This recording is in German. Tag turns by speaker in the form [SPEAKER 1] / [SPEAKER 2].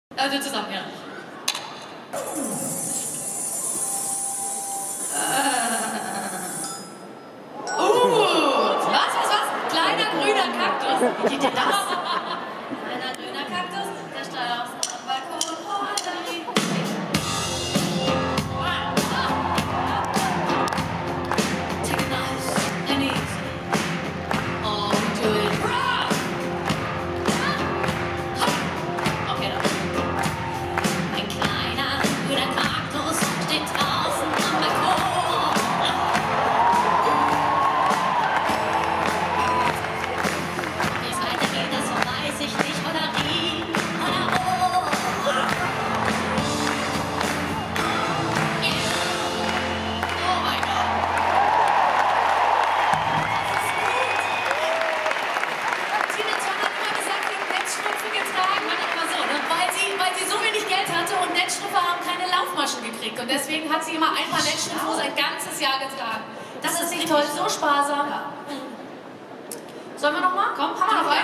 [SPEAKER 1] Also zusammen, ja. Was? Kleiner grüner Kaktus. Wie geht denn das? Kleiner grüner Kaktus, der steigt aufs Balkon. Take it nice and easy. Oh, do it raw. Okay, dann. Ein kleiner grüner Kaktus steht draußen am Balkon. Wie es weitergeht, das weiß ich nicht, oder wie, oder oh. Yeah. Oh mein Gott. Das ist gut. Tina Turner hat immer gesagt, sie hat Netzstrümpfe getragen. Man immer so, ne? Weil sie so wenig Geld hatte und Netzstrümpfe haben keine Laufmaschen gekriegt. Und deswegen hat sie immer ein paar Netzstrümpfe ein ganzes Jahr getragen. Das ist nicht toll, so sparsam. Sollen wir noch mal? Komm, haben wir noch einen?